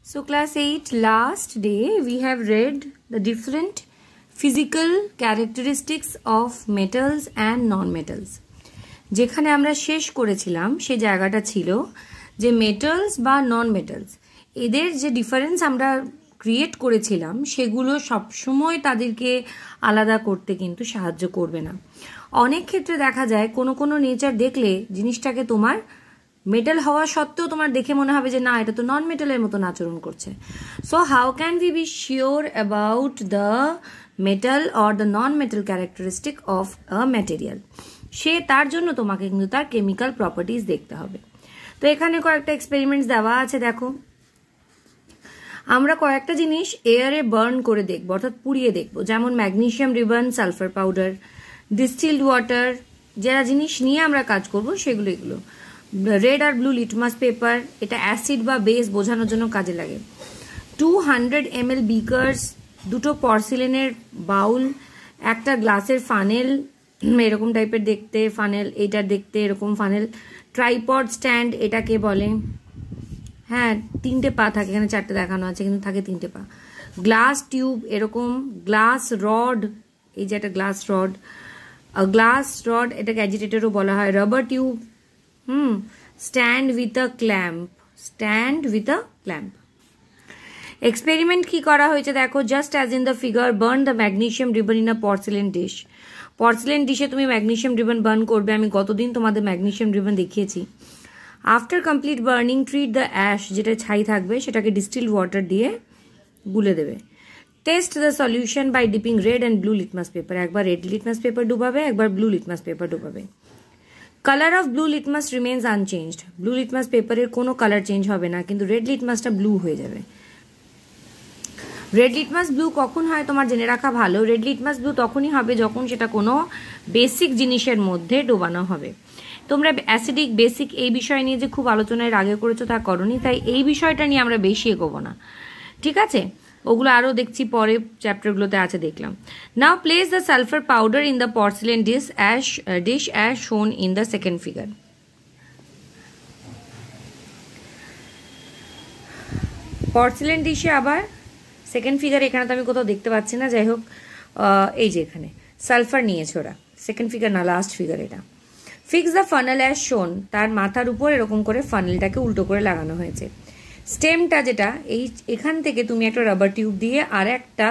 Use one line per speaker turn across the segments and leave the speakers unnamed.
So class 8 last day we have read the different physical characteristics of metals and non-metals. যেখানে আমরা শেষ করেছিলাম সেই জায়গাটা ছিল যে মেটালস বা নন মেটালস এদের যে ডিফারেন্স আমরা ক্রিয়েট করেছিলাম সেগুলো সবসময় তাদেরকে আলাদা করতে কিন্তু সাহায্য করবে না। অনেক ক্ষেত্রে দেখা যায় কোনো নেচার দেখলে জিনিসটাকে তোমার মেটাল হওয়া সত্ত্বেও তোমার দেখে মনে হবে যে না এটা তো নন মেটালের মতন আচরণ করছে। So how can we be sure about the metal or the non metal characteristic of a material? সে তার জন্য তোমাকে কিন্তু তার কেমিক্যাল প্রপার্টিজ দেখতে হবে। তো এখানে কয়েকটা এক্সপেরিমেন্টস দেওয়া আছে, দেখো আমরা কয়েকটা জিনিস এয়ারে বার্ন করে দেখবো, অর্থাৎ পুড়িয়ে দেখবো, যেমন magnesium ribbon, sulphur powder, distilled water, যারা জিনিস নিয়ে আমরা কাজ করব সেগুলো এগুলো। রেড আর ব্লু লিটমাস পেপার, এটা অ্যাসিড বা বেস বোঝানোর জন্য কাজে লাগে। 200 ml বিকার্স, দুটো পর্সিলেনের বাউল, একটা গ্লাসের ফানেল এরকম টাইপের দেখতে, ফানেল এটা দেখতে এরকম ফানেল, ট্রাইপড স্ট্যান্ড এটাকে বলে, হ্যাঁ 3টে পা থাকে, এখানে 4টে দেখানো আছে কিন্তু থাকে 3টে পা। গ্লাস টিউব এরকম, গ্লাস রড, এই যে একটা গ্লাস রড এটাকে অ্যাজিটেটরও বলা হয়, rubber tube, stand with a clamp. Experiment কি করা হয়েছে দেখো, just as in the figure, burn the magnesium ribbon in a porcelain dish. Porcelain ডিশে তুমি ম্যাগনেসিয়াম রিবন বার্ন করবে, আমি গতদিন তোমাদের ম্যাগনেসিয়াম রিবন দেখিয়েছি। After complete burning treat the ash, যেটা ছাই থাকবে সেটাকে ডিস্টিলড ওয়াটার দিয়ে গুলে দেবে। Test the solution by dipping red and blue litmus paper, একবার রেড লিটমাস পেপার ডুবাবে, একবার ব্লু লিটমাস পেপার ডুবাবে। Colour of blue litmus remains unchanged, blue litmus পেপারের কোনো কালার চেঞ্জ হবে না, কিন্তু রেড লিটমাসটা ব্লু হয়ে যাবে। রেড লিটমাস ব্লু কখন হয় তোমার জেনে রাখা ভালো, রেড লিটমাস ব্লু তখনই হবে যখন সেটা কোনো বেসিক জিনিসের মধ্যে ডোবানো হবে। তোমরা অ্যাসিডিক বেসিক এই বিষয় নিয়ে যে খুব আলোচনায় আগে করেছো তা করনি, তাই এই বিষয়টা নিয়ে আমরা বেশি এগোবো না, ঠিক আছে? ওগুলো আরও দেখছি পরে চ্যাপ্টারগুলোতে আছে, দেখলাম। Now place the sulphur powder in the porcelain dish as shown in the second figure. Porcelain ডিশে আবার সেকেন্ড ফিগার, এখানে তো আমি কোথাও দেখতে পাচ্ছি না, যাই হোক এই যে এখানে সালফার নিয়েছে ওরা, সেকেন্ড ফিগার না লাস্ট ফিগার এটা। Fix the funnel as shown, তার মাথার উপর এরকম করে ফানেলটাকে উল্টো করে লাগানো হয়েছে। স্টেমটা যেটা এখান থেকে তুমি একটা রাবার টিউব দিয়ে আর একটা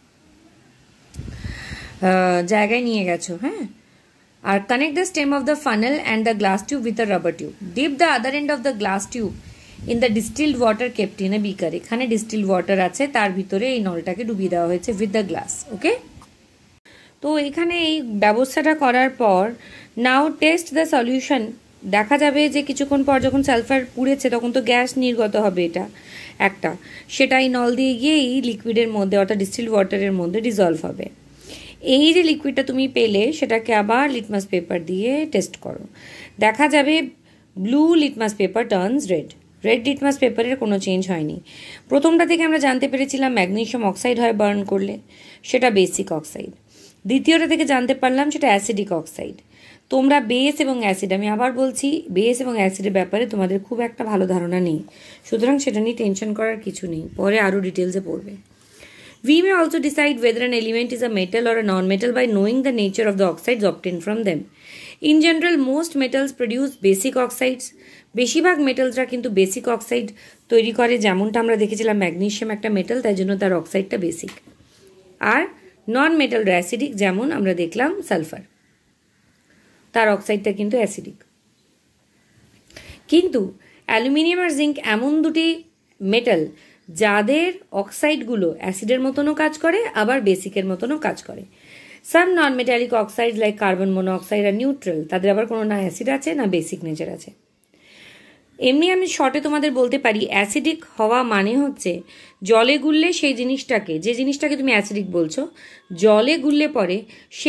জায়গায় নিয়ে গেছো, হ্যাঁ। আর connect the stem of the funnel and the glass tube with the rubber tube. Dip the other end of the glass tube in the distilled water kept in a beaker, এখানে distilled water আছে, তার ভিতরে এই নলটাকে ডুবিয়ে দেওয়া হয়েছে with the glass, ওকে। তো এখানে এই ব্যবস্থাটা করার পর নাও টেস্ট দ্য সলিউশন, দেখা যাবে যে কিছুক্ষণ পর যখন সালফার পুড়েছে তখন তো গ্যাস নির্গত হবে, এটা একটা, সেটা এই নল দিয়ে গিয়ে এই লিকুইডের মধ্যে অর্থাৎ ডিস্টিলড ওয়াটারের মধ্যে ডিজলভ হবে। এই যে লিকুইডটা তুমি পেলে সেটাকে আবার লিটমাস পেপার দিয়ে টেস্ট করো, দেখা যাবে blue litmus paper turns red, red litmus পেপারের কোনো চেঞ্জ হয়নি। প্রথমটা থেকে আমরা জানতে পেরেছিলাম ম্যাগনেসিয়াম অক্সাইড হয় বার্ন করলে, সেটা বেসিক অক্সাইড। দ্বিতীয়টা থেকে জানতে পারলাম সেটা অ্যাসিডিক অক্সাইড। তোমরা বেস এবং অ্যাসিড, আমি আবার বলছি বেস এবং অ্যাসিডের ব্যাপারে তোমাদের খুব একটা ভালো ধারণা নেই, সুতরাং সেটা নিয়ে টেনশন করার কিছু নেই, পরে আরও ডিটেলসে পড়বে। We may also decide whether an element is a metal or a non-metal by knowing the nature of the oxides obtained from them. In general, most metals produce basic oxides. বেশিরভাগ মেটালসরা কিন্তু basic oxide তৈরি করে, যেমনটা আমরা দেখেছিলাম magnesium একটা metal, তাই জন্য তার অক্সাইডটা বেসিক। আর নন মেটাল অ্যাসিডিক, যেমন আমরা দেখলাম সালফার, তার অক্সাইডটা কিন্তু অ্যাসিডিক। কিন্তু অ্যালুমিনিয়াম আর জিঙ্ক এমন দুটি মেটাল যাদের অক্সাইডগুলো অ্যাসিডের মতনও কাজ করে আবার বেসিকের মতনও কাজ করে। Some non metallic oxide like carbon monoxide আর নিউট্রাল, তাদের আবার কোনো না অ্যাসিড আছে না বেসিক নেচার আছে। এমনি আমি শর্টে তোমাদের বলতে পারি অ্যাসিডিক হওয়া মানে হচ্ছে জলে গুললে সেই জিনিসটাকে, যে জিনিসটাকে তুমি অ্যাসিডিক বলছো, জলে গুললে পরে সে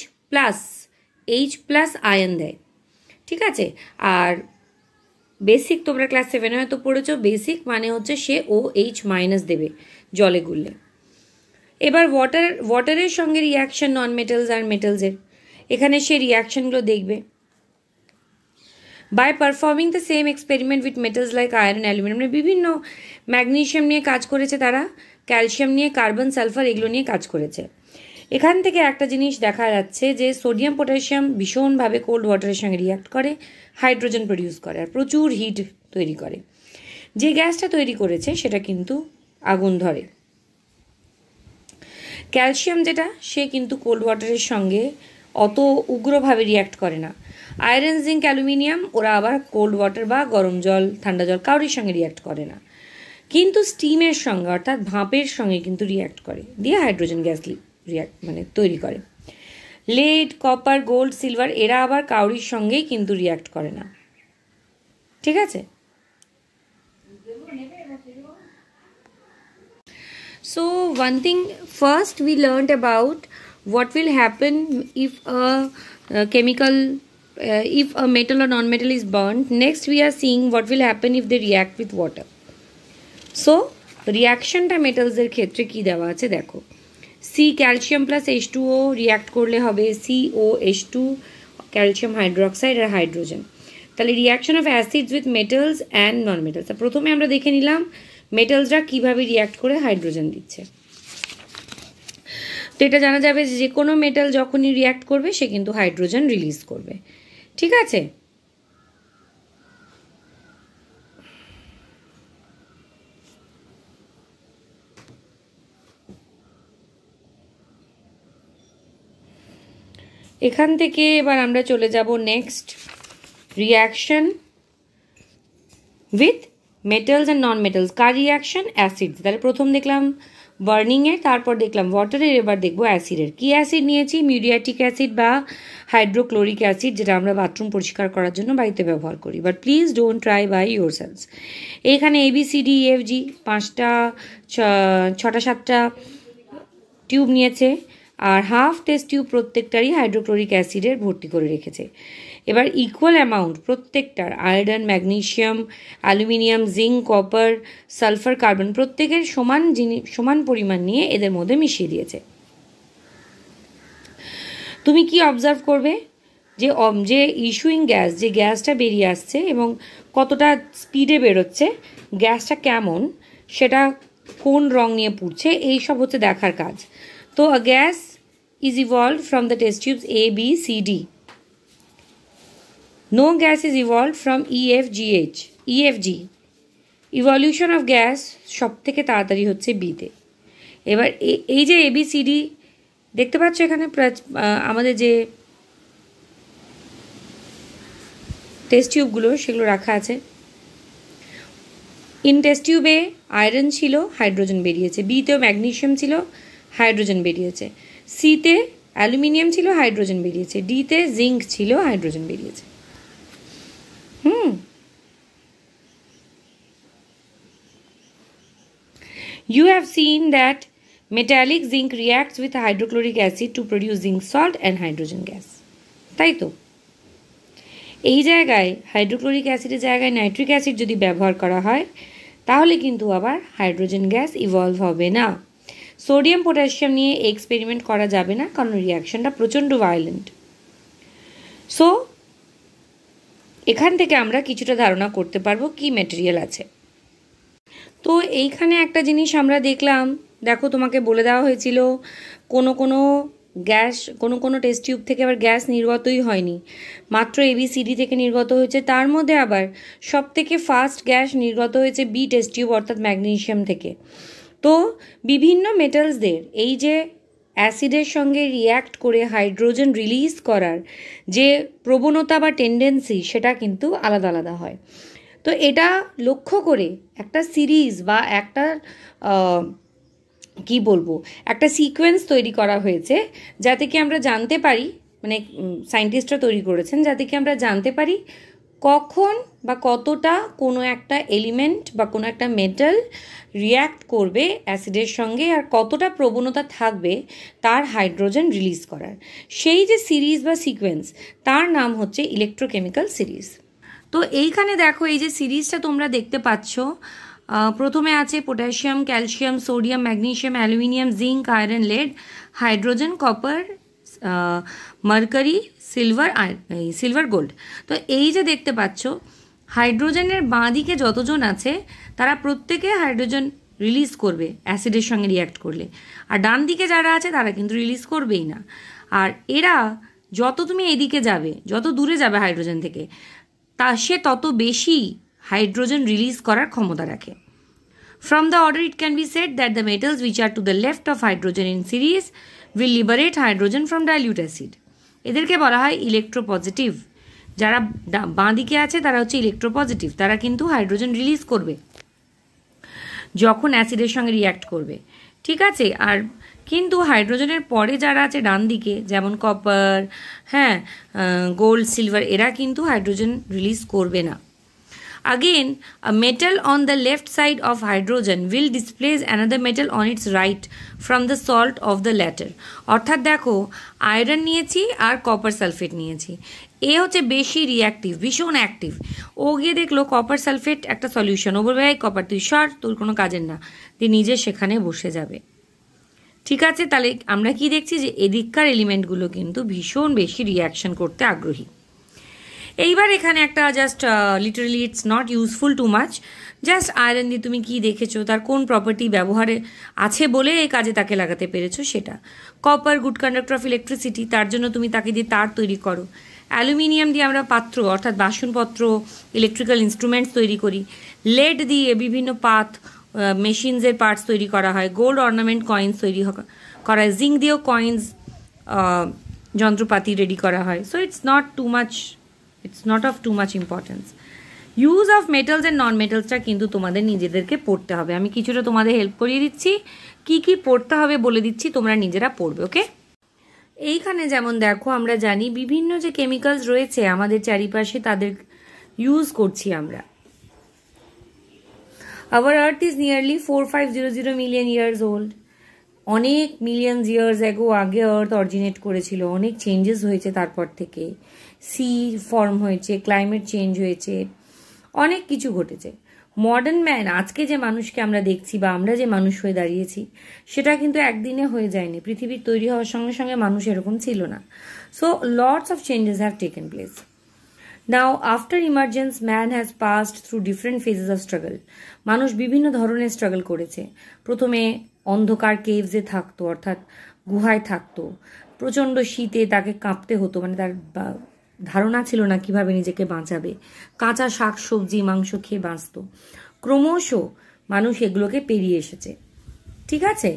H+ আয়ন দেয়, ঠিক আছে। আর বেসিক তোমরা ক্লাস 7 হয়তো পড়েছো, বেসিক মানে হচ্ছে সে OH- দেবে জলে গুললে। এবার ওয়াটারের সঙ্গে রিয়াকশন নন মেটালস আর মেটালসের, এখানে সে রিয়াকশনগুলো দেখবে। By performing the same experiment with metals like iron aluminium, বিভিন্ন ম্যাগনেশিয়াম নিয়ে কাজ করেছে তারা, ক্যালসিয়াম নিয়ে, কার্বন, সালফার এগুলো নিয়ে কাজ করেছে। এখান থেকে একটা জিনিস দেখা যাচ্ছে যে সোডিয়াম পটাশিয়াম ভীষণভাবে কোল্ড ওয়াটারের সঙ্গে রিয়াক্ট করে, হাইড্রোজেন প্রডিউস করে আর প্রচুর হিট তৈরি করে। যে গ্যাসটা তৈরি করেছে সেটা কিন্তু আগুন ধরে। ক্যালসিয়াম যেটা, সে কিন্তু কোল্ড ওয়াটারের সঙ্গে অত উগ্রভাবে রিয়াক্ট করে না। আয়রন, জিঙ্ক, অ্যালুমিনিয়াম ওরা আবার কোল্ড ওয়াটার বা গরম জল, ঠান্ডা জল কারোর সঙ্গে রিয়াক্ট করে না, কিন্তু স্টিমের সঙ্গে অর্থাৎ ভাপের সঙ্গে কিন্তু রিয়াক্ট করে, দিয়ে হাইড্রোজেন গ্যাস তৈরি করে। লেড, কপার, গোল্ড, সিলভার এরা আবার কাউরির সঙ্গেই কিন্তু রিয়াক্ট করে না। ঠিক আছে? So one thing, first we learned about what will happen if a chemical, if a metal or non-metal is burnt. Next we are seeing what will happen if they react with water. So reaction টা metals এর ক্ষেত্রে কি দেওয়া আছে দেখো, C calcium plus H2O react করলে হবে COH2 calcium hydroxide আর হাইড্রোজেন। তাহলে reaction of acids with metals and non metals. প্রথমে আমরা দেখে নিলাম মেটালসরা কীভাবে রিয়াক্ট করে হাইড্রোজেন দিচ্ছে। তো এটা জানা যাবে যে কোনো মেটাল যখনই রিয়াক্ট করবে সে কিন্তু হাইড্রোজেন রিলিজ করবে। ঠিক আছে? এখান থেকে এবার আমরা চলে যাব next, reaction with metals and non metals. কার রিয়াকশন? অ্যাসিড। তাহলে প্রথম দেখলাম বার্নিংয়ের, তারপর দেখলাম ওয়াটারের, এবার দেখবো অ্যাসিডের। কি অ্যাসিড নিয়েছি? মিউরিয়াটিক অ্যাসিড বা হাইড্রোক্লোরিক অ্যাসিড, যেটা আমরা বাথরুম পরিষ্কার করার জন্য বাড়িতে ব্যবহার করি। But please don't try by yourselves. এইখানে ABCDEFG 5টা 6টা 7টা টিউব নিয়েছে, আর হাফ টেস্ট টিউব প্রত্যেকটারই হাইড্রোক্লোরিক অ্যাসিডের ভর্তি করে রেখেছে। এবার ইকুয়াল অ্যামাউন্ট প্রত্যেকটার iron, magnesium, aluminium, zinc, copper, sulphur, carbon প্রত্যেকের সমান পরিমাণ নিয়ে এদের মধ্যে মিশিয়ে দিয়েছে। তুমি কি অবজার্ভ করবে যে ইস্যুইং গ্যাস, যে গ্যাসটা বেরিয়ে আসছে এবং কতটা স্পিডে বেরোচ্ছে, গ্যাসটা কেমন, সেটা কোন রং নিয়ে পুড়ছে, এইসব হচ্ছে দেখার কাজ। তো a gas is evolved from the test tubes A, B, C, D. No gas is evolved from EFG. Evolution of gas সব থেকে তাড়াতাড়ি হচ্ছে বিতে। এবার এই যে ABCD দেখতে পাচ্ছ এখানে আমাদের যে টেস্ট টিউবগুলো সেগুলো রাখা আছে। ইন টেস্ট টিউবে আয়রন ছিল, হাইড্রোজেন বেরিয়েছে। বিতেও ম্যাগনেশিয়াম ছিল, হাইড্রোজেন বেরিয়েছে। সিতে অ্যালুমিনিয়াম ছিল, হাইড্রোজেন বেরিয়েছে। ডিতে জিঙ্ক ছিল, হাইড্রোজেন বেরিয়েছে। You have seen that metallic zinc reacts with hydrochloric acid to produce zinc salt and hydrogen gas. তাই তো? এই জায়গায় হাইড্রোক্লোরিক অ্যাসিডের জায়গায় নাইট্রিক অ্যাসিড যদি ব্যবহার করা হয় তাহলে কিন্তু আবার হাইড্রোজেন গ্যাস ইভলভ হবে না। সোডিয়াম পটাশিয়াম নিয়ে এক্সপেরিমেন্ট করা যাবে না, কারণ রিয়াকশনটা প্রচণ্ড ভায়োলেন্ট। সো এখান থেকে আমরা কিছুটা ধারণা করতে পারবো কি ম্যাটেরিয়াল আছে। তো এইখানে একটা জিনিস আমরা দেখলাম, দেখো তোমাকে বলে দেওয়া হয়েছিল কোনো গ্যাস কোনো টেস্ট টিউব থেকে আবার গ্যাস নির্গতই হয়নি, মাত্র ABCD থেকে নির্গত হয়েছে। তার মধ্যে আবার সবথেকে ফাস্ট গ্যাস নির্গত হয়েছে B টেস্ট টিউব অর্থাৎ ম্যাগনেশিয়াম থেকে। তো বিভিন্ন মেটালসদের এই যে অ্যাসিডের সঙ্গে রিয়্যাক্ট করে হাইড্রোজেন রিলিজ করার যে প্রবণতা বা টেন্ডেন্সি, সেটা কিন্তু আলাদা আলাদা হয়। তো এটা লক্ষ্য করে একটা সিরিজ বা একটা কি বলবো, একটা সিকোয়েন্স তৈরি করা হয়েছে, যাতে কি আমরা জানতে পারি, মানে সায়েন্টিস্টরা তৈরি করেছেন, যাতে কি আমরা জানতে পারি কখন বা কতটা কোনো একটা এলিমেন্ট বা কোনো একটা মেটাল রিয়্যাক্ট করবে অ্যাসিডের সঙ্গে, আর কতটা প্রবণতা থাকবে তার হাইড্রোজেন রিলিজ করার। সেই যে সিরিজ বা সিকোয়েন্স, তার নাম হচ্ছে ইলেকট্রোকেমিক্যাল সিরিজ। তো এইখানে দেখো এই যে সিরিজটা তোমরা দেখতে পাচ্ছ, প্রথমে আছে potassium, calcium, sodium, magnesium, aluminium, zinc, iron, lead, hydrogen, copper, mercury, silver, gold. তো এই যে দেখতে পাচ্ছ হাইড্রোজেনের বাঁ দিকে যতজন আছে তারা প্রত্যেকে হাইড্রোজেন রিলিজ করবে অ্যাসিডের সঙ্গে রিয়্যাক্ট করলে, আর ডান দিকে যারা আছে তারা কিন্তু রিলিজ করবেই না। আর এরা যত তুমি এদিকে যাবে, যত দূরে যাবে হাইড্রোজেন থেকে, সে তত বেশি হাইড্রোজেন রিলিজ করার ক্ষমতা রাখে। From the order it can be said that the metals which are to the left of hydrogen in series will liberate hydrogen from dilute acid. এদেরকে বলা হয় ইলেকট্রোপজিটিভ। যারা বাঁ দিকে আছে তারা হচ্ছে ইলেকট্রোপজিটিভ, তারা কিন্তু হাইড্রোজেন রিলিজ করবে যখন অ্যাসিডের সঙ্গে রিয়্যাক্ট করবে, ঠিক আছে। আর কিন্তু হাইড্রোজেনের পরে যারা আছে ডান দিকে, যেমন কপার, হ্যাঁ, গোল্ড, সিলভার, এরা কিন্তু হাইড্রোজেন রিলিজ করবে না। Again, a metal on the left side of hydrogen will displace another metal on its right from the salt of the latter. অর্থাৎ দেখো, আয়রন নিয়েছি আর কপার সালফেট নিয়েছি, এ হচ্ছে বেশি রিঅ্যাক্টিভ, ভীষণ অ্যাক্টিভ। ও গিয়ে দেখলো কপার সালফেট একটা সলিউশন, ও বলবে এই কপার তুই সর, তোর কোনো কাজের না, তুই নিজে সেখানে বসে যাবে, ঠিক আছে। তাহলে আমরা কি দেখছি যে এদিককার এলিমেন্টগুলো কিন্তু ভীষণ বেশি রিয়াকশন করতে আগ্রহী। এইবার এখানে একটা just literally it's not useful too much, just iron দিয়ে তুমি কি দেখেছো, তার কোন প্রপার্টি ব্যবহারে আছে বলে এই কাজে তাকে লাগাতে পেরেছো সেটা। Copper good conductor of electricity, তার জন্য তুমি তাকে দিয়ে তার তৈরি করো। অ্যালুমিনিয়াম দিয়ে আমরা পাত্র অর্থাৎ বাসনপত্র, ইলেকট্রিক্যাল ইনস্ট্রুমেন্টস তৈরি করি। লেড দিয়ে বিভিন্ন পাত, মেশিনসের পার্টস তৈরি করা হয়। গোল্ড অর্নামেন্ট কয়েন্স তৈরি করা হয়। জিঙ্ক দিয়েও কয়েন্স, যন্ত্রপাতি রেডি করা হয়। So it's not of too much importance. Use of metals and non-metals কিন্তু তোমাদের নিজেদেরকে পড়তে হবে। আমি কিছুটা তোমাদের হেল্প করিয়ে দিচ্ছি, কি কি পড়তে হবে বলে দিচ্ছি, তোমরা নিজেরা পড়বে, ওকে। এইখানে যেমন দেখো, আমরা জানি বিভিন্ন যে কেমিক্যালস রয়েছে আমাদের চারিপাশে, তাদের ইউজ করছি আমরা। Our earth is nearly 4500 million years old. অনেক মিলিয়ন ইয়ার্স আগে আর্থ অরিজিনেট করেছিল, অনেক চেঞ্জেস হয়েছে তারপর থেকে। সি ফর্ম হয়েছে, ক্লাইমেট চেঞ্জ হয়েছে, অনেক কিছু ঘটেছে। মডার্ন ম্যান, আজকে যে মানুষকে আমরা দেখছি বা আমরা যে মানুষ হয়ে দাঁড়িয়েছি, সেটা কিন্তু একদিনে হয়ে যায়নি। পৃথিবীর তৈরি হওয়ার সঙ্গে সঙ্গে মানুষ এরকম ছিল না। So lots of changes have taken place. Now after emergence man has passed through different phases of struggle. মানুষ বিভিন্ন ধরনের স্ট্রাগল করেছে। প্রথমে অন্ধকার কেভসে থাকতো, অর্থাৎ গুহায় থাকতো। প্রচণ্ড শীতে তাকে কাঁপতে হতো, মানে তার ধারণা ছিল না কিভাবে নিজেকে বাঁচাবে। কাঁচা শাক সবজি মাংস খেয়ে বাঁচত। ক্রমশ মানুষ এগুলোকে পেরিয়ে এসেছে, ঠিক আছে।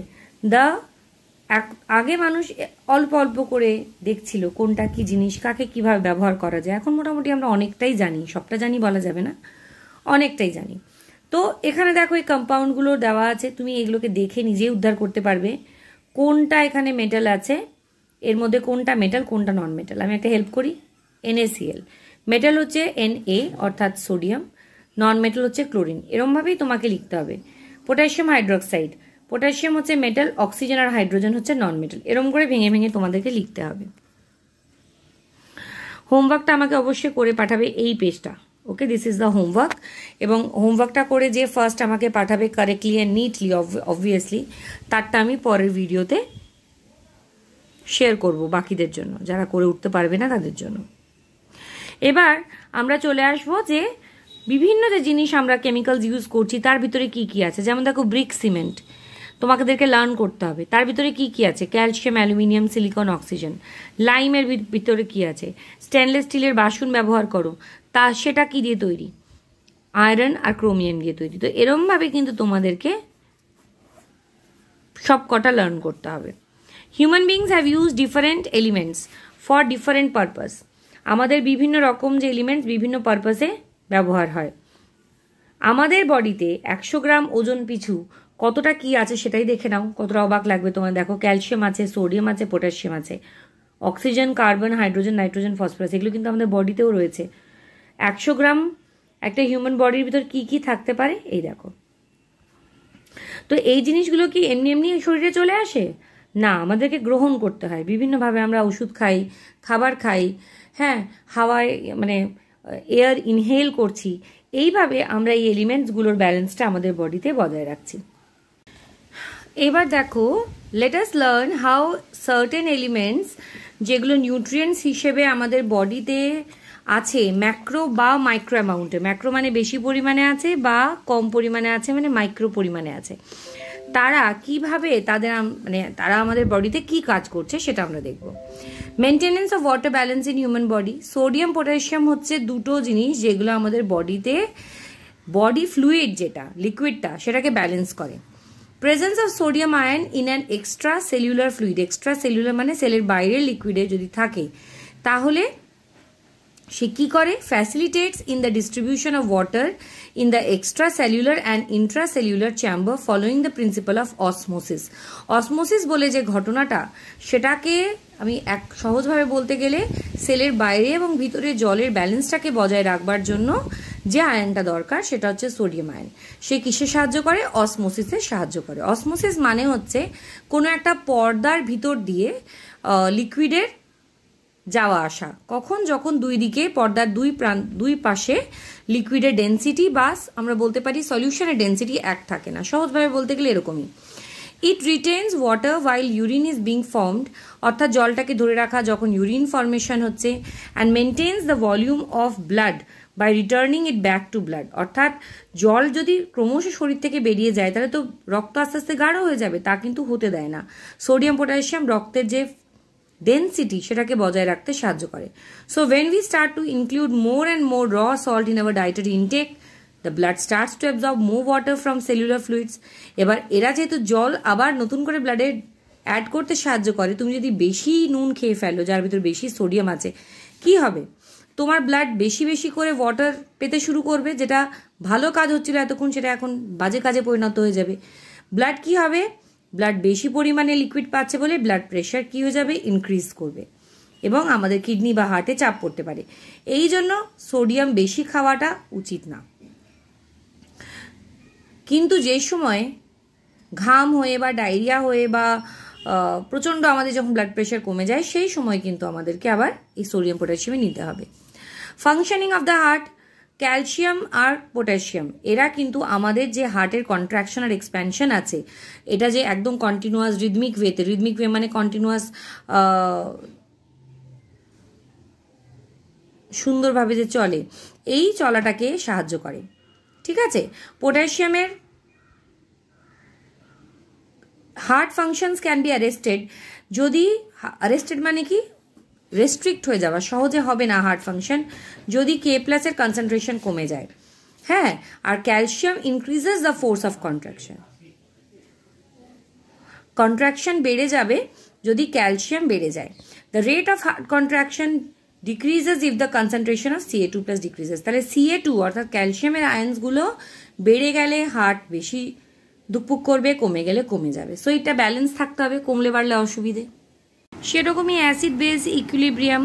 আগে মানুষ অল্প অল্প করে দেখছিল কোনটা কি জিনিস, কাকে কিভাবে ব্যবহার করা যায়। এখন মোটামুটি আমরা অনেকটাই জানি, সবটা জানি বলা যাবে না, অনেকটাই জানি। তো এখানে দেখো এই কম্পাউন্ডগুলো দেওয়া আছে, তুমি এগুলোকে দেখে নিজেই উদ্ধার করতে পারবে কোনটা এখানে মেটাল আছে, এর মধ্যে কোনটা মেটাল কোনটা নন মেটাল। আমি একটা হেল্প করি, NaCl মেটাল হচ্ছে Na অর্থাৎ সোডিয়াম, নন মেটাল হচ্ছে ক্লোরিন। এরমভাবেই তোমাকে লিখতে হবে। পটাশিয়াম হাইড্রোক্সাইড, পটাশিয়াম হচ্ছে মেটাল, অক্সিজেন আর হাইড্রোজেন হচ্ছে নন মেটাল। এরম করে ভেঙে ভেঙে তোমাদেরকে লিখতে হবে। হোমওয়ার্কটা আমাকে অবশ্যই করে পাঠাবে এই পেজটা, okay. This is the homework. এবং হোমওয়ার্কটা করে যে ফার্স্ট আমাকে পাঠাবে কারেক্টলি অ্যান্ড নিটলি, অবভিয়াসলি, তারটা আমি পরের ভিডিওতে শেয়ার করব বাকিদের জন্য, যারা করে উঠতে পারবে না তাদের জন্য। এবার আমরা চলে আসবো যে বিভিন্ন যে জিনিস আমরা কেমিক্যালস ইউজ করছি তার ভিতরে কি কি আছে। যেমন দেখো ব্রিক সিমেন্ট, তোমাদেরকে লার্ন করতে হবে তার ভিতরে কি কি আছে। Calcium, aluminium, silicon, oxygen. লাইমের ভিতরে কি আছে। স্টেনলেস স্টিলের বাসন ব্যবহার করো, সেটা কি দিয়ে তৈরি, আয়রন আর ক্রোমিয়াম দিয়ে তৈরি। তো এরমভাবে কিন্তু তোমাদেরকে সব কটা লার্ন করতে হবে। Human beings have use different elements for different purpose. আমাদের বিভিন্ন রকম যে এলিমেন্টস বিভিন্ন পারপাসে ব্যবহার হয়। আমাদের বডিতে 100 গ্রাম ওজন পিছু কতটা কি আছে সেটাই দেখে নাও, কতটা অবাক লাগবে তোমার। দেখো ক্যালসিয়াম আছে, সোডিয়াম আছে, পটাশিয়াম আছে, oxygen, carbon, hydrogen, nitrogen, phosphorus, এগুলো কিন্তু আমাদের বডিতেও রয়েছে। 100 গ্রাম একটা হিউম্যান বডির ভিতর কি কি থাকতে পারে এই দেখো। তো এই জিনিসগুলো কি এমনি এমনি শরীরে চলে আসে না, আমাদেরকে গ্রহণ করতে হয় বিভিন্নভাবে। আমরা ওষুধ খাই, খাবার খাই, হ্যাঁ, হাওয়ায় মানে এয়ার ইনহেল করছি। এইভাবে আমরা এই এলিমেন্টসগুলোর ব্যালেন্সটা আমাদের বডিতে বজায় রাখছি। এবার দেখো, let us learn how certain elements যেগুলো নিউট্রিয়েন্টস হিসেবে আমাদের বডিতে আছে ম্যাক্রো বা মাইক্রো অ্যামাউন্টে। ম্যাক্রো মানে বেশি পরিমাণে আছে, বা কম পরিমাণে আছে মানে মাইক্রো পরিমাণে আছে। তারা কিভাবে তারা আমাদের বডিতে কি কাজ করছে সেটা আমরা দেখব। Maintenance of water balance in human body. Sodium potassium হচ্ছে দুটো জিনিস যেগুলো আমাদের বডিতে বডি ফ্লুইড যেটা লিকুইডটা সেটাকে ব্যালেন্স করে। Presence of sodium ion in an extra cellular fluid. Extra cellular মানে সেলের বাইরের লিকুইডে যদি থাকে তাহলে সে কি করে? Facilitates in the distribution of water in the extra cellular and intracellular chamber following the principle of osmosis. Osmosis বলে যে ঘটনাটা, সেটাকে আমি সহজভাবে বলতে গেলে সেলের বাইরে এবং ভিতরে জলের ব্যালেন্সটাকে বজায় রাখবার জন্য যে আয়নটা দরকার সেটা হচ্ছে সোডিয়াম আয়ন। সে কিসে সাহায্য করে? অসমোসিসে সাহায্য করে। অসমোসিস মানে হচ্ছে কোনো একটা পর্দার ভিতর দিয়ে লিকুইডের যাওয়া আসা। কখন? যখন দুই দিকে পর্দার দুই পাশে লিকুইডের ডেন্সিটি বা আমরা বলতে পারি সলিউশনের ডেন্সিটি এক থাকে না। সহজভাবে বলতে গেলে এরকমই। It retains water while urine is being formed, অর্থাৎ জলটাকে ধরে রাখা যখন ইউরিন ফর্মেশন হচ্ছে। And maintains the volume of blood by returning it back to blood, অর্থাৎ জল যদি ক্রমশ শরীর থেকে বেরিয়ে যায় তাহলে তো রক্ত আস্তে আস্তে গাঢ় হয়ে যাবে, তা কিন্তু হতে দেয় না। সোডিয়াম পটাশিয়াম রক্তের যে ডেন্সিটি সেটাকে বজায় রাখতে সাহায্য করে। So when we start to include more and more raw salt in our dietary intake, the blood starts to absorb more water from cellular fluids. এবার এরা যেহেতু জল আবার নতুন করে ব্লাডে অ্যাড করতে সাহায্য করে, তুমি যদি বেশি নুন খেয়ে ফেলো যার ভিতর বেশি সোডিয়াম আছে, কি হবে? তোমার ব্লাড বেশি বেশি করে ওয়াটার পেতে শুরু করবে, যেটা ভালো কাজ হচ্ছিল এতক্ষণ সেটা এখন বাজে কাজে পরিণত হয়ে যাবে। ব্লাড কি হবে? ব্লাড বেশি পরিমাণে লিকুইড পাচ্ছে বলে ব্লাড প্রেশার কি হয়ে যাবে? ইনক্রিজ করবে এবং আমাদের কিডনি বা হার্টে চাপ পড়তে পারে। এই জন্য সোডিয়াম বেশি খাওয়াটা উচিত না। কিন্তু যে সময় ঘাম হয়ে বা ডায়রিয়া হয়ে বা প্রচণ্ড আমাদের যখন ব্লাড প্রেশার কমে যায় সেই সময় কিন্তু আমাদেরকে আবার এই সোডিয়াম পটাশিয়াম নিতে হবে। Functioning of the heart. Calcium আর পটাশিয়াম এরা কিন্তু আমাদের যে হার্টের কন্ট্রাকশন আর এক্সপ্যানশন আছে, এটা যে একদম কন্টিনিউয়াস রিদমিক ওয়ে মানে কন্টিনিউয়াস সুন্দরভাবে যে চলে, এই চলাটাকে সাহায্য করে। ঠিক আছে? পটাশিয়ামের heart functions can be arrested. যদি অ্যারেস্টেড মানে কি? রেস্ট্রিক্ট হয়ে যাওয়া, সহজে হবে না হার্ট ফাংশন যদি K+ এর কনসেন্ট্রেশন কমে যায়। হ্যাঁ, আর calcium increases the force of contraction. Contraction বেড়ে যাবে যদি ক্যালসিয়াম বেড়ে যায়। The rate of heart contraction decreases if the concentration of Ca2+ decreases. তাহলে Ca2 অর্থাৎ ক্যালসিয়ামের আয়নসগুলো বেড়ে গেলে হার্ট বেশি ধুকপুক করবে, কমে গেলে কমে যাবে। সো এটা ব্যালেন্স থাকতে হবে, কমলে বাড়লে অসুবিধে। সেরকমই অ্যাসিড বেস ইকুইলিব্রিয়াম।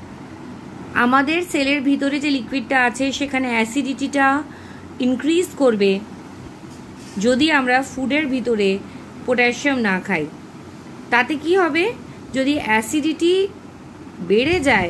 আমাদের সেলের ভিতরে যে লিকুইডটা আছে সেখানে অ্যাসিডিটিটা ইনক্রিজ করবে যদি আমরা ফুডের ভিতরে পটাশিয়াম না খাই। তাতে কি হবে? যদি অ্যাসিডিটি বেড়ে যায়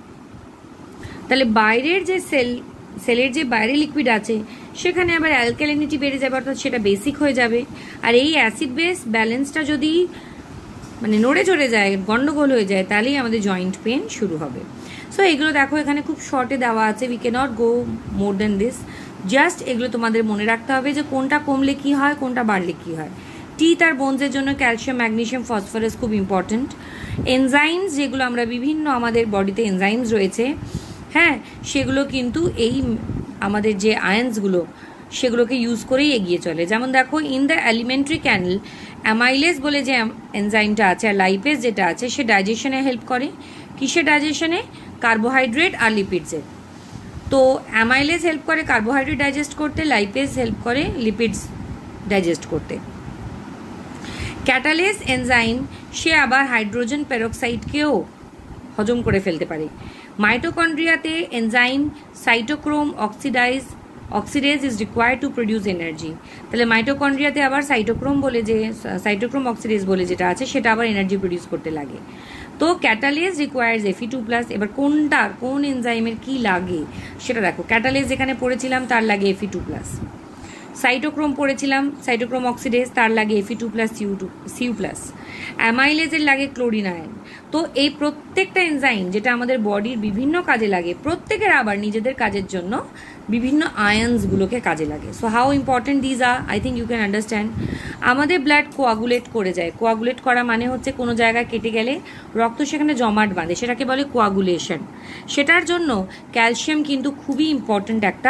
তাহলে বাইরের যে সেলের যে বাইরে লিকুইড আছে সেখানে আবার অ্যালকালিনিটি বেড়ে যাবে, অর্থাৎ সেটা বেসিক হয়ে যাবে। আর এই অ্যাসিড বেস ব্যালেন্সটা যদি নড়ে চড়ে যায়, গন্ডগোল হয়ে যায়, তাহলেই আমাদের জয়েন্ট পেন শুরু হবে। সো এগুলো দেখো এখানে খুব শর্টে দেওয়া আছে, we can't go more than this. Just এগুলো তোমাদের মনে রাখতে হবে যে কোনটা কমলে কি হয়, কোনটা বাড়লে কি হয়। টিথ আর বোনসের জন্য ক্যালসিয়াম, ম্যাগনেসিয়াম, ফসফরাস খুব ইম্পর্টেন্ট। এনজাইমস, যেগুলো আমরা বিভিন্ন আমাদের বডিতে এনজাইমস রয়েছে, হ্যাঁ, সেগুলো কিন্তু এই আমাদের যে আয়ন্সগুলো সেগুলোকে ইউজ করেই এগিয়ে চলে। যেমন দেখো in the alimentary canal amylase বলে যে এনজাইমটা আছে আর লাইপেজ যেটা আছে সে ডাইজেশনে হেল্প করে। কিসে ডাইজেশনে? কার্বোহাইড্রেট আর লিপিডসের। তো অ্যামাইলেজ হেল্প করে কার্বোহাইড্রেট ডাইজেস্ট করতে, লাইপেজ হেল্প করে লিপিডস ডাইজেস্ট করতে। ক্যাটালেজ এনজাইম সে আবার হাইড্রোজেন পেরক্সাইডকেও হজম করে ফেলতে পারে। মাইটোকন্ড্রিয়াতে enzyme cytochrome oxidase is required to produce energy. তাহলে মাইটোকন্ড্রিয়াতে আবার সাইটোক্রোম অক্সিডেজ বলে যেটা আছে সেটা আবার এনার্জি প্রডিউস করতে লাগে। তো ক্যাটালেজ রিকোয়ার্স Fe2+। এবার কোন এনজাইমের কি লাগে সেটা দেখো। ক্যাটালেজ যেখানে পড়েছিলাম তার লাগে Fe2+। সাইটোক্রোম পড়েছিলাম, সাইটোক্রোম অক্সিডেজ, তার লাগে Fe2+, Cu+। অ্যামাইলেজের লাগে ক্লোরিন আয়ন। তো এই প্রত্যেকটা এনজাইম যেটা আমাদের বডির বিভিন্ন কাজে লাগে, প্রত্যেকের আবার নিজেদের কাজের জন্য বিভিন্ন আয়ন্সগুলোকে কাজে লাগে। So how important these are, I think you can understand. আমাদের ব্লাড কোয়াগুলেট করে যায়। কোয়াগুলেট করা মানে হচ্ছে কোনো জায়গায় কেটে গেলে রক্ত সেখানে জমাট বাঁধে, সেটাকে বলে কোয়াগুলেশন। সেটার জন্য ক্যালসিয়াম কিন্তু খুবই ইম্পর্টেন্ট একটা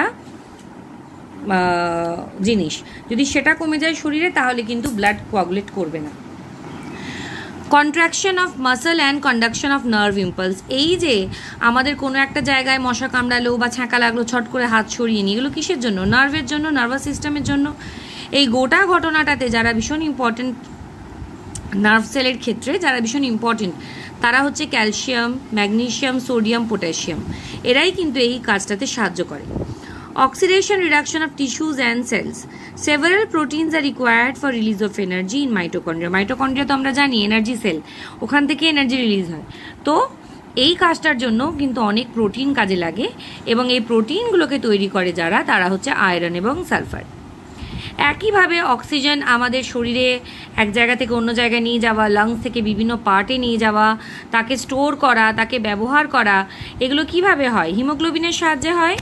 জিনিস। যদি সেটা কমে যায় শরীরে তাহলে কিন্তু ব্লাড কোয়াগুলেট করবে না। Contraction of muscle and conduction of nerve impulse, এই যে আমাদের কোনো একটা জায়গায় মশা কামড়ালো বা ছ্যাঁকা লাগলো, ছট করে হাত সরিয়ে নিয়ে এগুলো কিসের জন্য? নার্ভের জন্য, নার্ভাস সিস্টেমের জন্য। এই গোটা ঘটনাটাতে যারা ভীষণ ইম্পর্টেন্ট নার্ভ সেলের ক্ষেত্রে, যারা ভীষণ ইম্পর্টেন্ট তারা হচ্ছে ক্যালসিয়াম, ম্যাগনেসিয়াম, সোডিয়াম, পটাশিয়াম। এরাই কিন্তু এই কাজটাতে সাহায্য করে। Oxidation reduction of tissues and cells. Several proteins are required for release of energy in mitochondria. Mitochondria তো আমরা জানি এনার্জি সেল, ওখান থেকে এনার্জি রিলিজ হয়। তো এই কাজটার জন্য কিন্তু অনেক প্রোটিন কাজে লাগে, এবং এই প্রোটিনগুলোকে তৈরি করে যারা, তারা হচ্ছে আয়রন এবং সালফার। একইভাবে অক্সিজেন আমাদের শরীরে এক জায়গা থেকে অন্য জায়গায় নিয়ে যাওয়া, লাংস থেকে বিভিন্ন পার্টে নিয়ে যাওয়া, তাকে স্টোর করা, তাকে ব্যবহার করা, এগুলো কিভাবে হয়? হিমোগ্লোবিনের সাহায্যে হয়।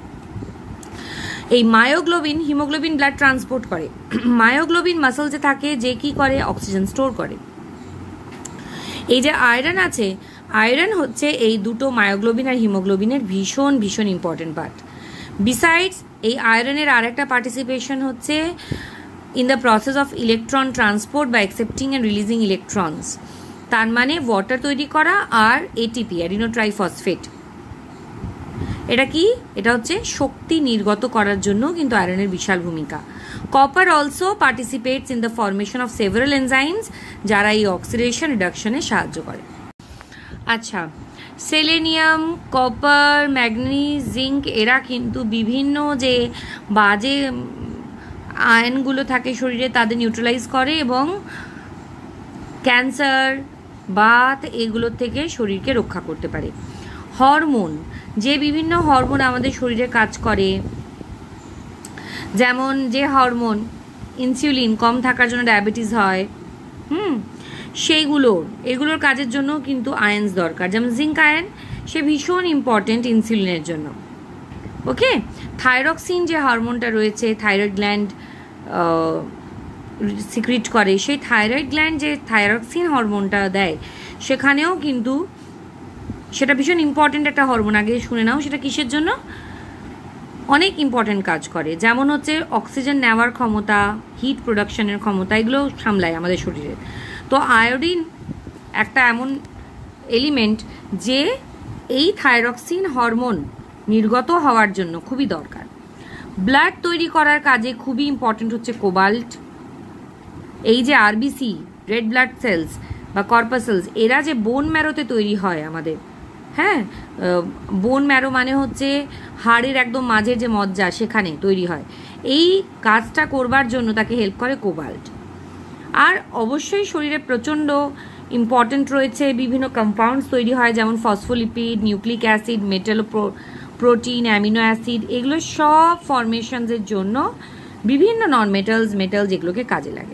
এই মায়োগ্লোবিন, হিমোগ্লোবিন ব্লাড ট্রান্সপোর্ট করে। মায়োগ্লোবিন মাসলসে থাকে, যে কি করে? অক্সিজেন স্টোর করে। এই যে আয়রন আছে, আয়রন হচ্ছে এই দুটো মায়োগ্লোবিন আর হিমোগ্লোবিনের ভীষণ ভীষণ ইম্পর্টেন্ট পার্ট। বিসাইডস এই আয়রনের আরেকটা পার্টিসিপেশন হচ্ছে in the process of electron transport বা অ্যাকসেপ্টিং অ্যান্ড রিলিজিং ইলেকট্রনস। তার মানে ওয়াটার তৈরি করা আর এটিপি, অ্যাডিনো ট্রাইফসফেট, এটা কি? এটা হচ্ছে শক্তি নির্গত করার জন্য কিন্তু আয়রনের বিশাল ভূমিকা। Copper also participates in the formation of several enzymes, যারা এই অক্সিডেশন রিডাকশনে সাহায্য করে। আচ্ছা, সেলেনিয়াম, কপার, ম্যাগনিজ, জিঙ্ক, এরা কিন্তু বিভিন্ন যে বাজে আয়নগুলো থাকে শরীরে তাদের নিউট্রালাইজ করে এবং ক্যান্সার, বাত এগুলোর থেকে শরীরকে রক্ষা করতে পারে। হরমোন, যে বিভিন্ন হরমোন আমাদের শরীরে কাজ করে, যেমন যে হরমোন ইনসুলিন কম থাকার জন্য ডায়াবেটিস হয়, এগুলোর কাজের জন্য কিন্তু আয়ন্স দরকার। যেমন জিঙ্ক আয়ন, সে ভীষণ ইম্পর্টেন্ট ইনসুলিনের জন্য। ওকে, থাইরক্সিন যে হরমোনটা রয়েছে, থাইরয়েড গ্ল্যান্ড সিক্রিট করে, সেই থাইরয়েড গ্ল্যান্ড যে থাইরক্সিন হরমোনটা দেয়, সেখানেও কিন্তু সেটা ভীষণ ইম্পর্টেন্ট একটা হরমোন। আগে শুনে নাও সেটা কিসের জন্য? অনেক ইম্পর্টেন্ট কাজ করে। যেমন হচ্ছে অক্সিজেন নেওয়ার ক্ষমতা, হিট প্রোডাকশনের ক্ষমতা, এগুলো সামলায় আমাদের শরীরে। তো আয়োডিন একটা এমন এলিমেন্ট যে এই থাইরক্সিন হরমোন নির্গত হওয়ার জন্য খুবই দরকার। ব্লাড তৈরি করার কাজে খুবই ইম্পর্টেন্ট হচ্ছে কোবাল্ট। এই যে আরবিসি, রেড ব্লাড সেলস বা কর্পাসেলস, এরা যে বোন ম্যারোতে তৈরি হয় আমাদের, হ্যাঁ, বোন ম্যারো মানে হচ্ছে হাড়ের একদম মাঝের যে মজ্জা, সেখানে তৈরি হয়। এই কাজটা করবার জন্য তাকে হেল্প করে কোবাল্ট। আর অবশ্যই শরীরে প্রচণ্ড ইম্পর্টেন্ট রয়েছে বিভিন্ন কম্পাউন্ডস তৈরি হয়, যেমন phospholipid, nucleic acid, metallo protein, amino acid, এগুলো সব ফরমেশনসের জন্য বিভিন্ন নন মেটালস, এগুলোকে কাজে লাগে।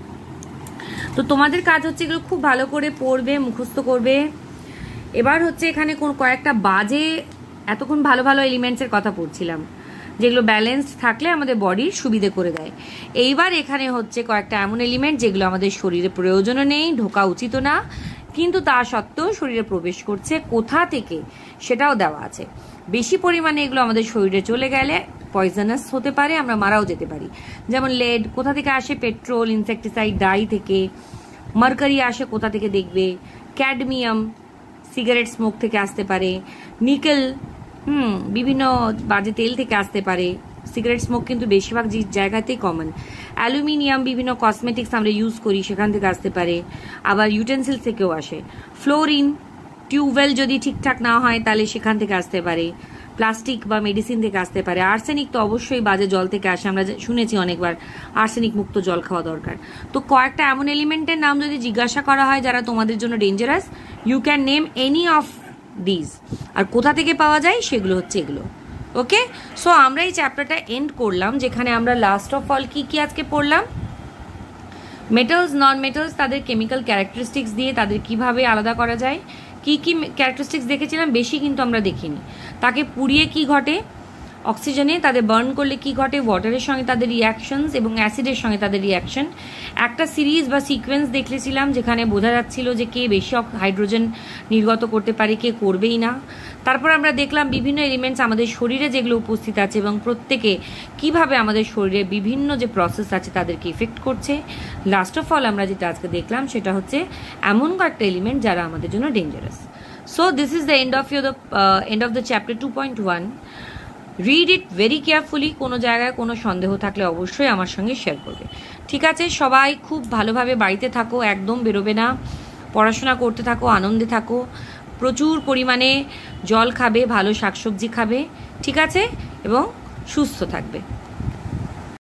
তো তোমাদের কাজ হচ্ছে এগুলো খুব ভালো করে পড়বে, মুখস্থ করবে। এবার হচ্ছে এখানে কয়েকটা বাজে, এতক্ষণ ভালো ভালো এলিমেন্টসের কথা পড়ছিলাম যেগুলো ব্যালেন্সড থাকলে আমাদের বডির সুবিধে করে দেয়। এইবার এখানে হচ্ছে কয়েকটা এমন এলিমেন্ট যেগুলো আমাদের শরীরে প্রয়োজনও নেই, ঢোকা উচিত না, কিন্তু তা সত্ত্বেও শরীরে প্রবেশ করছে, কোথা থেকে সেটাও দেওয়া আছে। বেশি পরিমাণে এগুলো আমাদের শরীরে চলে গেলে পয়জনাস হতে পারে, আমরা মারাও যেতে পারি। যেমন লেড কোথা থেকে আসে? পেট্রোল, ইনসেকটিসাইড, ডাই থেকে। মার্কারি আসে কোথা থেকে? দেখবে ক্যাডমিয়াম সিগারেট স্মোক থেকে আসতে পারে। নিকেল বিভিন্ন বাজে তেল থেকে আসতে পারে। সিগারেট স্মোক কিন্তু বেশিরভাগ জায়গাতেই কমন। অ্যালুমিনিয়াম বিভিন্ন কসমেটিক্স আমরা ইউজ করি, সেখান থেকে আসতে পারে। আবার ইউটেন্সিল থেকেও আসে। ফ্লোরিন টিউবওয়েল যদি ঠিকঠাক না হয় তাহলে সেখান থেকে আসতে পারে। প্লাস্টিক বা মেডিসিন থেকে আসতে পারে। আর্সেনিক তো অবশ্যই বাজে জল থেকে আসে, আমরা শুনেছি অনেকবার আর্সেনিক মুক্ত জল খাওয়া দরকার। তো কয়েকটা এমন এলিমেন্টের নাম যদি জিজ্ঞাসা করা হয় যারা তোমাদের জন্য dangerous, you can name any of this. আর কোথা থেকে পাওয়া যায় সেগুলো হচ্ছে এগুলো। ওকে, সো আমরা এই চ্যাপ্টারটা এন্ড করলাম, যেখানে আমরা লাস্ট অফ অল কি কি আজকে পড়লাম? মেটালস নন মেটালস তাদের কেমিক্যাল ক্যারেক্টারিস্টিক্স দিয়ে তাদের কিভাবে আলাদা করা যায়, কি কি ক্যারেক্টারিস্টিক্স দেখেছিলাম, বেশি কিন্তু আমরা দেখিনি। তাকে পুড়িয়ে কি ঘটে, অক্সিজেনে তাদের বার্ন করলে কি ঘটে, ওয়াটারের সঙ্গে তাদের রিয়াকশনস এবং অ্যাসিডের সঙ্গে তাদের রিয়াকশন। একটা সিরিজ বা সিকোয়েন্স দেখলেছিলাম যেখানে বোঝা যাচ্ছিল যে কে বেশি হাইড্রোজেন নির্গত করতে পারে, কে করবেই না। তারপর আমরা দেখলাম বিভিন্ন এলিমেন্টস আমাদের শরীরে যেগুলো উপস্থিত আছে এবং প্রত্যেকে কিভাবে আমাদের শরীরে বিভিন্ন যে প্রসেস আছে তাদেরকে ইফেক্ট করছে। লাস্ট অফ অল আমরা যেটা আজকে দেখলাম সেটা হচ্ছে এমন কয়েকটা এলিমেন্ট যারা আমাদের জন্য dangerous. So this is the end of the chapter 2.1। Read it very carefully. কোনো জায়গায় কোনো সন্দেহ থাকলে অবশ্যই আমার সঙ্গে শেয়ার করবে। ঠিক আছে, সবাই খুব ভালোভাবে বাড়িতে থাকো, একদম বেরোবে না, পড়াশোনা করতে থাকো, আনন্দে থাকো, প্রচুর পরিমাণে জল খাবে, ভালো শাকসবজি খাবে, ঠিক আছে, এবং সুস্থ থাকবে।